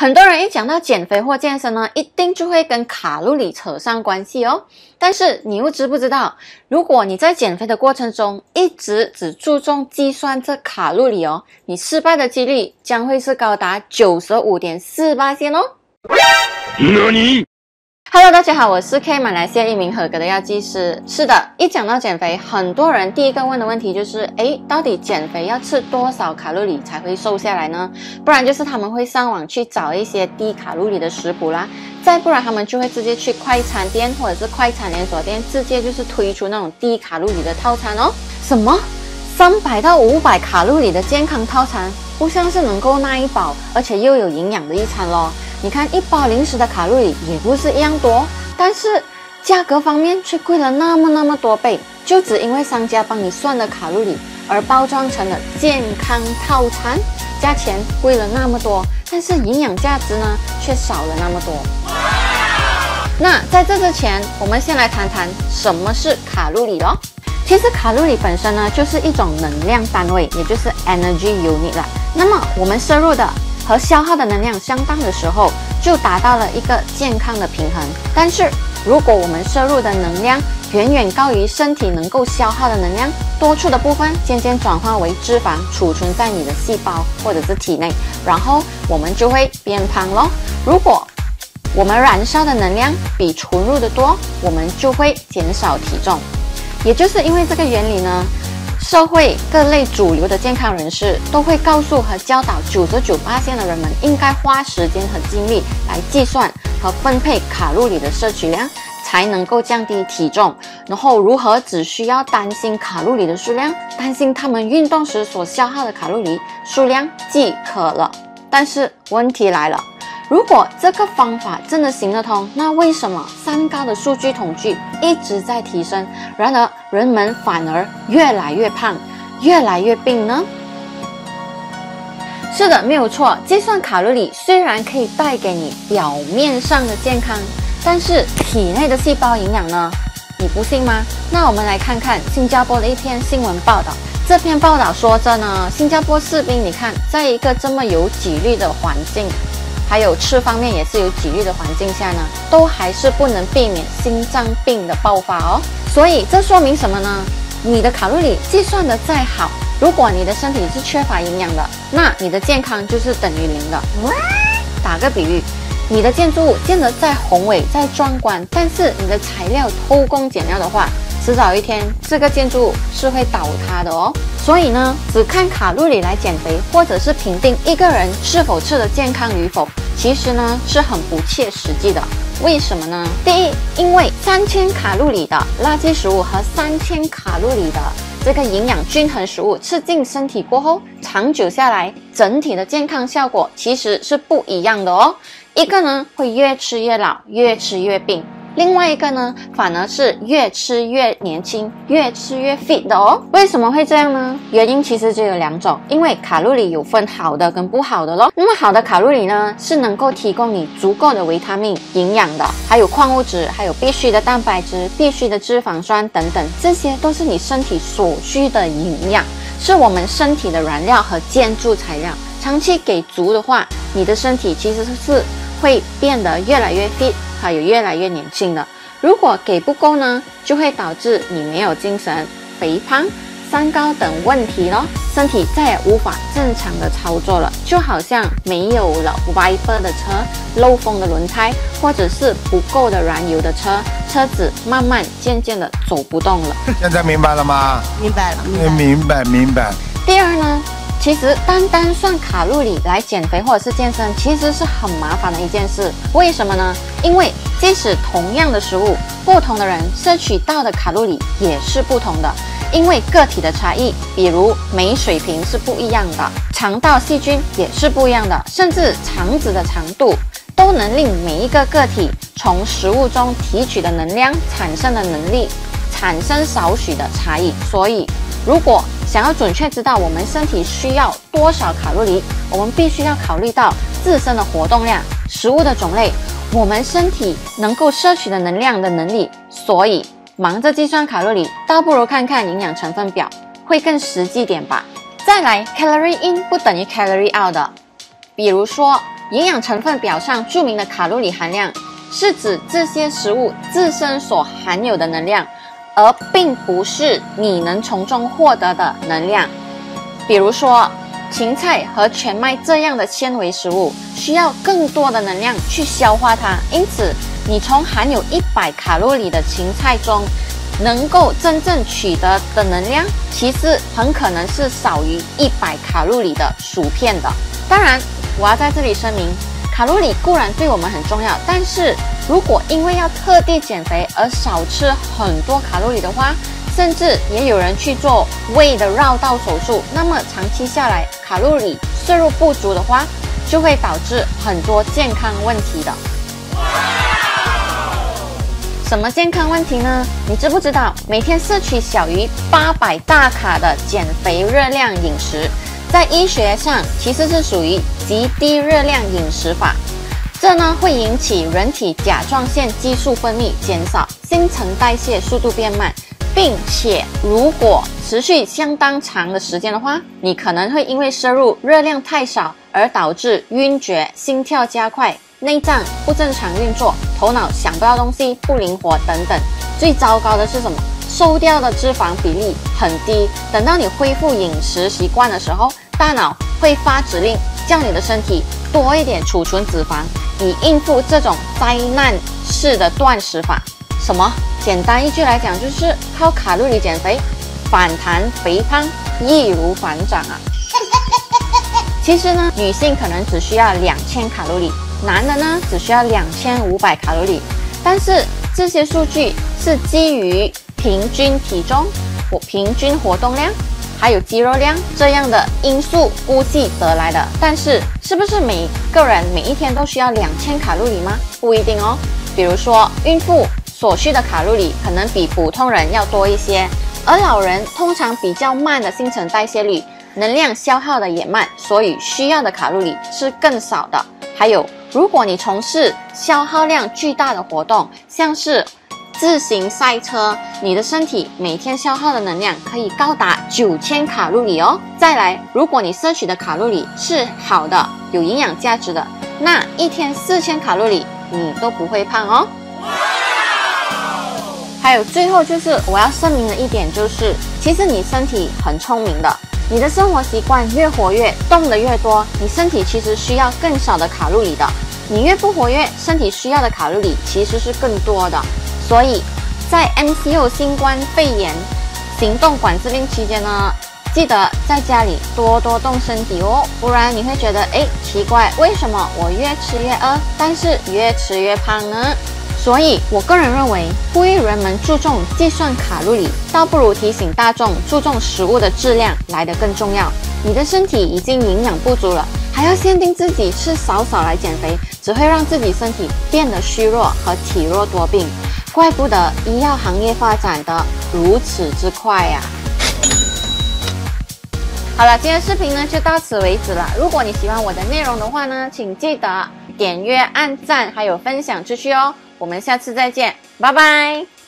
很多人一讲到减肥或健身呢，一定就会跟卡路里扯上关系哦。但是你又知不知道，如果你在减肥的过程中一直只注重计算这卡路里哦，你失败的几率将会是高达 95.4% 哦。Hello， 大家好，我是 K， 马来西亚一名合格的药剂师。是的，一讲到减肥，很多人第一个问的问题就是，到底减肥要吃多少卡路里才会瘦下来呢？不然就是他们会上网去找一些低卡路里的食谱啦，再不然他们就会直接去快餐店或者是快餐连锁店，直接就是推出那种低卡路里的套餐哦。什么？300到500卡路里的健康套餐，不像是能够耐一饱，而且又有营养的一餐咯。你看一包零食的卡路里也不是一样多，但是价格方面却贵了那么多倍，就只因为商家帮你算了卡路里而包装成了健康套餐，价钱贵了那么多，但是营养价值呢却少了那么多。那在这之前，我们先来谈谈什么是卡路里咯。其实卡路里本身呢就是一种能量单位，也就是 energy unit 啦。那么我们摄入的和消耗的能量相当的时候，就达到了一个健康的平衡。但是如果我们摄入的能量远远高于身体能够消耗的能量，多出的部分渐渐转化为脂肪，储存在你的细胞或者是体内，然后我们就会变胖咯。如果我们燃烧的能量比存入的多，我们就会减少体重。也就是因为这个原理呢，社会各类主流的健康人士都会告诉和教导99%的人们应该花时间和精力来计算和分配卡路里的摄取量，才能够降低体重。然后如何只需要担心卡路里的数量，担心他们运动时所消耗的卡路里数量即可了。但是问题来了，如果这个方法真的行得通，那为什么三高的数据统计一直在提升，然而人们反而越来越胖，越来越病呢？是的，没有错，计算卡路里虽然可以带给你表面上的健康，但是体内的细胞营养呢？你不信吗？那我们来看看新加坡的一篇新闻报道。这篇报道说着呢，新加坡士兵，你看，在一个这么有纪律的环境，还有吃方面也是有纪律的环境下呢，都还是不能避免心脏病的爆发哦。所以这说明什么呢？你的卡路里计算的再好，如果你的身体是缺乏营养的，那你的健康就是等于0的。打个比喻，你的建筑物建得再宏伟再壮观，但是你的材料偷工减料的话，迟早一天这个建筑物是会倒塌的哦。所以呢，只看卡路里来减肥，或者是评定一个人是否吃得健康与否，其实呢是很不切实际的。为什么呢？第一，因为3000卡路里的垃圾食物和3000卡路里的这个营养均衡食物吃进身体过后，长久下来，整体的健康效果其实是不一样的哦。一个呢会越吃越老，越吃越病。另外一个呢，反而是越吃越年轻，越吃越 fit 的哦。为什么会这样呢？原因其实只有2种，因为卡路里有分好的跟不好的咯。那么好的卡路里呢，是能够提供你足够的维他命、营养的，还有矿物质，还有必需的蛋白质、必需的脂肪酸等等，这些都是你身体所需的营养，是我们身体的燃料和建筑材料。长期给足的话，你的身体其实是会变得越来越 fit， 还有越来越年轻的。如果给不够呢，就会导致你没有精神、肥胖、三高等问题咯，身体再也无法正常的操作了，就好像没有了 wiper 的车、漏风的轮胎，或者是不够的燃油的车，车子慢慢渐渐的走不动了。 现在明白了吗？ 明白了， 明白。 第二呢，其实单算卡路里来减肥或者是健身，其实是很麻烦的一件事。为什么呢？因为即使同样的食物，不同的人摄取到的卡路里也是不同的，因为个体的差异，比如酶水平是不一样的，肠道细菌也是不一样的，甚至肠子的长度都能令每一个个体从食物中提取的能量产生的能力产生少许的差异。所以如果想要准确知道我们身体需要多少卡路里，我们必须要考虑到自身的活动量、食物的种类、我们身体能够摄取的能量的能力。所以忙着计算卡路里，倒不如看看营养成分表，会更实际点吧。再来 calorie in 不等于 calorie out 的，比如说营养成分表上注明的卡路里含量，是指这些食物自身所含有的能量，而并不是你能从中获得的能量。比如说，芹菜和全麦这样的纤维食物需要更多的能量去消化它，因此你从含有100卡路里的芹菜中能够真正取得的能量，其实很可能是少于100卡路里的薯片的。当然，我要在这里声明，卡路里固然对我们很重要，但是如果因为要特地减肥而少吃很多卡路里的话，甚至也有人去做胃的绕道手术，那么长期下来卡路里摄入不足的话，就会导致很多健康问题的。什么健康问题呢？你知不知道每天摄取小于800大卡的减肥热量饮食，在医学上其实是属于极低热量饮食法。这呢会引起人体甲状腺激素分泌减少，新陈代谢速度变慢，并且如果持续相当长的时间的话，你可能会因为摄入热量太少而导致晕厥、心跳加快、内脏不正常运作、头脑想不到东西、不灵活等等。最糟糕的是什么？瘦掉的脂肪比例很低，等到你恢复饮食习惯的时候，大脑会发指令叫你的身体多一点储存脂肪，以应付这种灾难式的断食法。什么？简单一句来讲，就是靠卡路里减肥，反弹肥胖易如反掌啊！其实呢，女性可能只需要2000卡路里，男的呢只需要2500卡路里。但是这些数据是基于平均体重、平均活动量，还有肌肉量这样的因素估计得来的。但是，是不是每个人每一天都需要2000卡路里吗？不一定哦。比如说，孕妇所需的卡路里可能比普通人要多一些，而老人通常比较慢的新陈代谢率，能量消耗的也慢，所以需要的卡路里是更少的。还有，如果你从事消耗量巨大的活动，像是自行赛车，你的身体每天消耗的能量可以高达9000卡路里哦。再来，如果你摄取的卡路里是好的、有营养价值的，那一天4000卡路里你都不会胖哦。还有最后就是我要声明的一点就是，其实你身体很聪明的，你的生活习惯越活跃，动得越多，你身体其实需要更少的卡路里的。你越不活跃，身体需要的卡路里其实是更多的。所以在 MCO 新冠肺炎行动管制令期间呢，记得在家里多多动身体哦，不然你会觉得奇怪，为什么我越吃越饿，但是越吃越胖呢？所以我个人认为，呼吁人们注重计算卡路里，倒不如提醒大众注重食物的质量来得更重要。你的身体已经营养不足了，还要限定自己吃少少来减肥，只会让自己身体变得虚弱和体弱多病。怪不得医药行业发展得如此之快呀！好了，今天的视频呢就到此为止了。如果你喜欢我的内容的话呢，请记得点阅、按赞还有分享出去哦。我们下次再见，拜拜。